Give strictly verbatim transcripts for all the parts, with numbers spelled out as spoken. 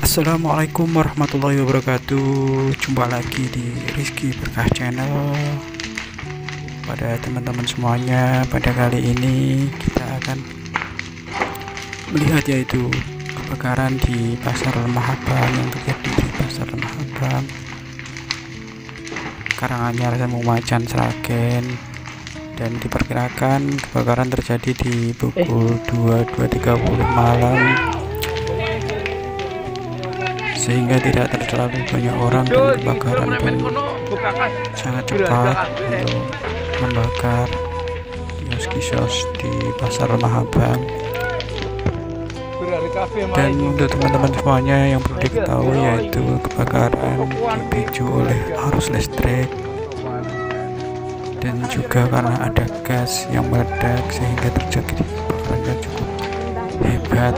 Assalamualaikum warahmatullahi wabarakatuh. Jumpa lagi di Rizky Berkah Channel. Pada teman-teman semuanya, pada kali ini kita akan melihat yaitu kebakaran di Pasar Lemah Abang yang terjadi di Pasar Lemah Abang, Karanganyar, Lumajang, Sragen, dan diperkirakan kebakaran terjadi di pukul dua puluh dua tiga puluh malam, sehingga tidak terlalu banyak orang, dan kebakaran pun sangat cepat untuk membakar kios-kios di Pasar Lemah Abang. Dan untuk teman-teman semuanya yang perlu diketahui yaitu kebakaran dipicu oleh arus listrik dan juga karena ada gas yang meledak sehingga terjadi kebakaran yang cukup hebat.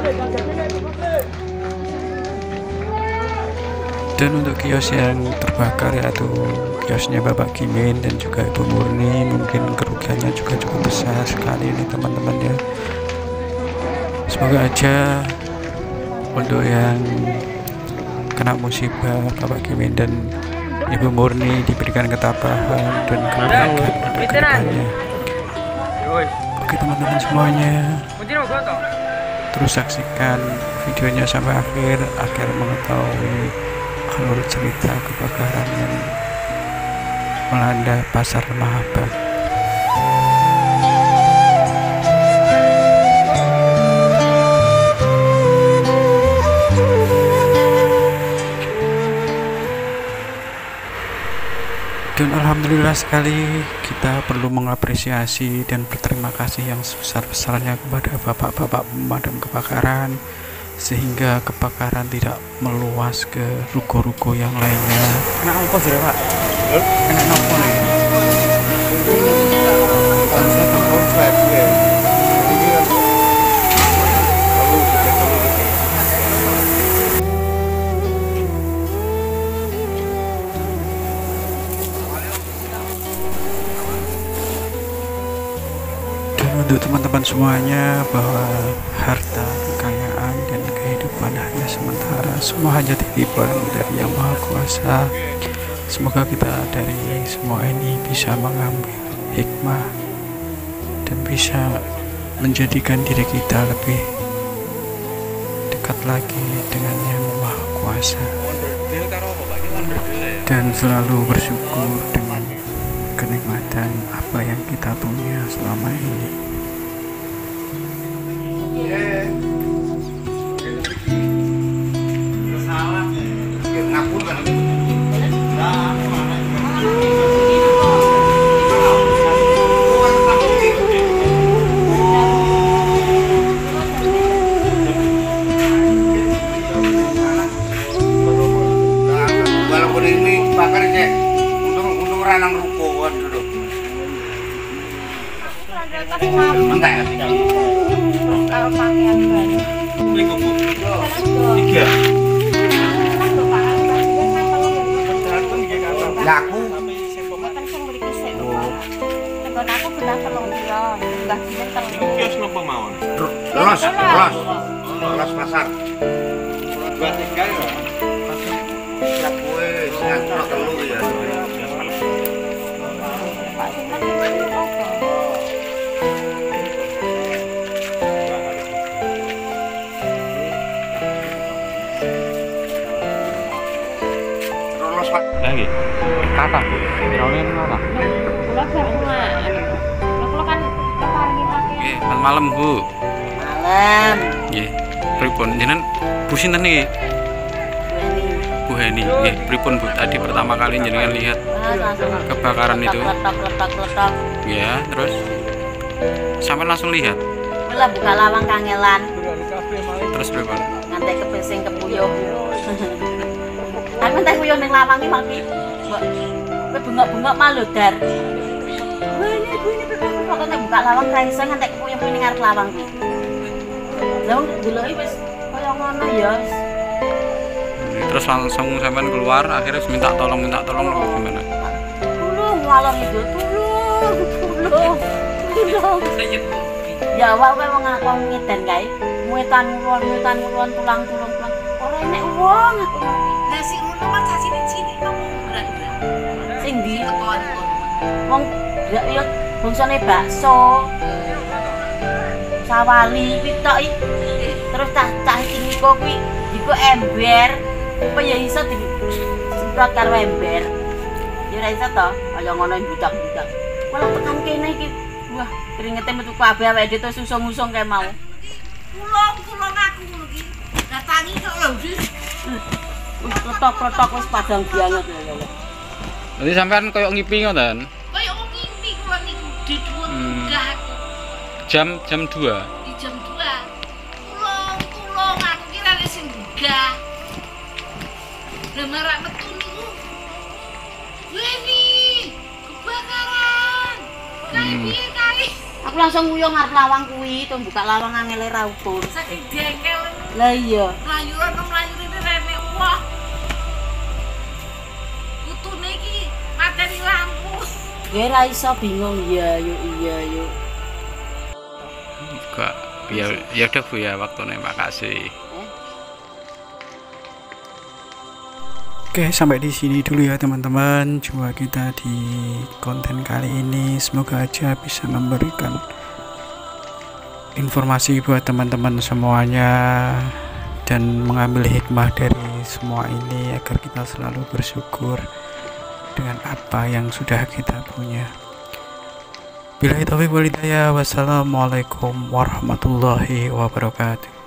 Dan untuk kios yang terbakar yaitu kiosnya Bapak Gimin dan juga Ibu Murni, mungkin kerugiannya juga cukup besar sekali ini teman-teman ya. Semoga aja untuk yang kena musibah Bapak Gimin dan Ibu Murni diberikan ketabahan dan kebahagiaan pada kedepannya. Oke teman-teman semuanya, terus saksikan videonya sampai akhir agar mengetahui alur cerita kebakaran yang melanda Pasar Lemah Abang. Dan alhamdulillah sekali kita perlu mengapresiasi dan berterima kasih yang sebesar-besarnya kepada bapak-bapak pemadam kebakaran, sehingga kebakaran tidak meluas ke ruko-ruko yang lainnya. Kena apa sih Pak? Kena apa nih? Untuk teman-teman semuanya, bahwa harta, kekayaan, dan kehidupan hanya sementara, semua hanya titipan dari Yang Maha Kuasa. Semoga kita dari semua ini bisa mengambil hikmah dan bisa menjadikan diri kita lebih dekat lagi dengan Yang Maha Kuasa, dan selalu bersyukur dengan kenikmatan apa yang kita punya selama ini. Walaupun ini bakar cek, untung untung ranang rukoan dulu. Enggak ya? Kalau pakaian banyak. Tiga. Laku. Tegon aku belah telung kilo, belah kilo telung. Kios nopo mawon? Los, los, los pasar. Dua tiga ya. Ya kue, siang kilo telung ya. Pak Sinan itu apa? Lagi kata tahunnya apa? Kula barengan. Kula kan keparingi pakai. Nggih, malam Bu. Malam. Nggih. Pripun jenengan Bu sinten niki? Bu Heni. Nggih, pripun Bu? Tadi pertama kali jenengan lihat kebakaran itu. Letak-letak. Ya, terus sampai langsung lihat. Kula buka lawang kangelan. Terus pripun? Ngantek kepesing kepuyuh. Aku entek kuyuh ning lawang iki maki. Mbok kowe bengok-bengok malu dar. Wah ini Bu ini pripun pokoknya buka lawang ra iso ngantek kepuyuh ning ngarep lawang iki. Lah wong deloki wis kaya ngono ya. Terus langsung sampean keluar, akhirnya minta tolong minta tolong apa gimana? Tolong ngalor itu, tolong, tolong, tolong. Ya awak kowe wong ngakon ngedan kae. Muetan ulon, muetan ulon tulang tulung tulang. Ora enek wong. tulung aku. Lah si ngono mas cilik-cilik kok berat-berat. Sing ndi? Tekon. Wong ya ya bangsane bakso. Sawali kuwi tok iki. Terus cah-cah iki kok kuwi iku ember. Apa ya iso di semprot karo ember. Ya ora iso to, kaya ngono budak-budak. Malah tekan kene iki. Wah, keringete metu kabeh awake dhewe susung-usung kae mau. Tulung tulung aku ngono iki. Lah tangi kok lho wis. Wis klotok-klotok wis padang banget lho. Jadi sampean koyo ngipi ngoten. Kaya wong ngimpi kula niku di dhuwur Hmm. munggah aku. Jam jam dua. Di jam dua. Tulung tulung aku kira wis munggah. Lah marak metu niku. Weni, kebakaran. Kae Hmm. piye kae? Aku langsung nguyuh ngarep lawang kuwi, to buka lawang angele ra ukur. Saking dengkel. Lah iya. Layuran melayu ini rene wah. Kutune iki materi lampu. Ya ra iso bingung ya, yuk iya yuk. Enggak. Ya ya udah Bu ya waktunya, makasih. Oke, sampai di sini dulu ya teman-teman jumpa kita di konten kali ini. Semoga aja bisa memberikan informasi buat teman-teman semuanya dan mengambil hikmah dari semua ini agar kita selalu bersyukur dengan apa yang sudah kita punya. Billahi taufiq wal hidayah. Wassalamualaikum warahmatullahi wabarakatuh.